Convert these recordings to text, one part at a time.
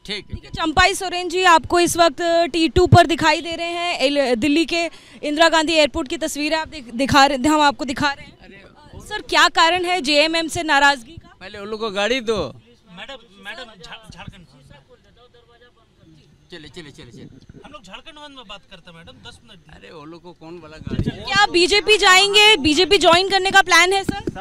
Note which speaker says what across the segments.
Speaker 1: ठीक है।
Speaker 2: चंपाई सोरेन जी आपको इस वक्त T2 पर दिखाई दे रहे हैं। दिल्ली के इंदिरा गांधी एयरपोर्ट की तस्वीर है, हम आपको दिखा रहे हैं। सर क्या कारण है जेएमएम से नाराजगी का?
Speaker 1: पहले उन लोगों को गाड़ी दो।
Speaker 3: मैडम झारखंड
Speaker 1: चले
Speaker 3: हम लोग झारखंड में बात करते हैं मैडम, 10 मिनट।
Speaker 1: अरे वो लोग को कौन वाला गाड़ी?
Speaker 2: क्या बीजेपी जाएंगे? बीजेपी ज्वाइन करने का प्लान है सर?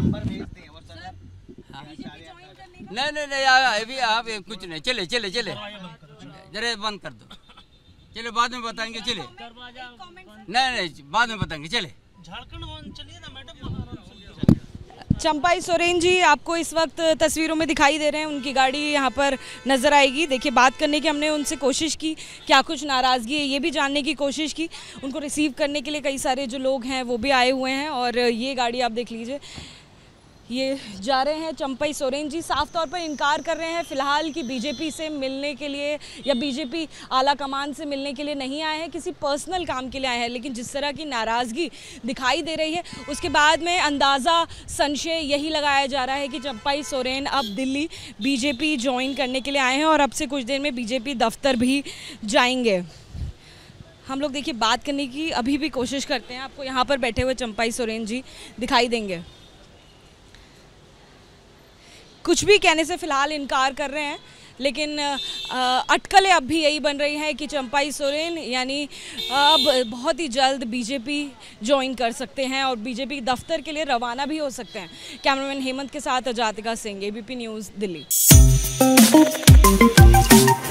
Speaker 1: नहीं अभी आप कुछ नहीं। चले जरा बंद कर दो। चले बाद में बताएंगे। चले नहीं बाद में बताएंगे। चले
Speaker 3: झारखंड चलिए ना मैडम।
Speaker 2: चंपाई सोरेन जी आपको इस वक्त तस्वीरों में दिखाई दे रहे हैं, उनकी गाड़ी यहाँ पर नज़र आएगी। देखिए बात करने की हमने उनसे कोशिश की, क्या कुछ नाराज़गी है ये भी जानने की कोशिश की। उनको रिसीव करने के लिए कई सारे जो लोग हैं वो भी आए हुए हैं और ये गाड़ी आप देख लीजिए, ये जा रहे हैं। चंपाई सोरेन जी साफ तौर पर इनकार कर रहे हैं फ़िलहाल कि बीजेपी से मिलने के लिए या बीजेपी आला कमान से मिलने के लिए नहीं आए हैं, किसी पर्सनल काम के लिए आए हैं। लेकिन जिस तरह की नाराज़गी दिखाई दे रही है उसके बाद में अंदाज़ा संशय यही लगाया जा रहा है कि चंपाई सोरेन अब दिल्ली बीजेपी ज्वाइन करने के लिए आए हैं और अब से कुछ देर में बीजेपी दफ्तर भी जाएंगे। हम लोग देखिए बात करने की अभी भी कोशिश करते हैं। आपको यहाँ पर बैठे हुए चंपाई सोरेन जी दिखाई देंगे, कुछ भी कहने से फ़िलहाल इनकार कर रहे हैं। लेकिन अटकलें अब भी यही बन रही हैं कि चंपाई सोरेन यानी अब बहुत ही जल्द बीजेपी ज्वाइन कर सकते हैं और बीजेपी दफ्तर के लिए रवाना भी हो सकते हैं। कैमरामैन हेमंत के साथ अजातिका सिंह, ABP न्यूज़, दिल्ली।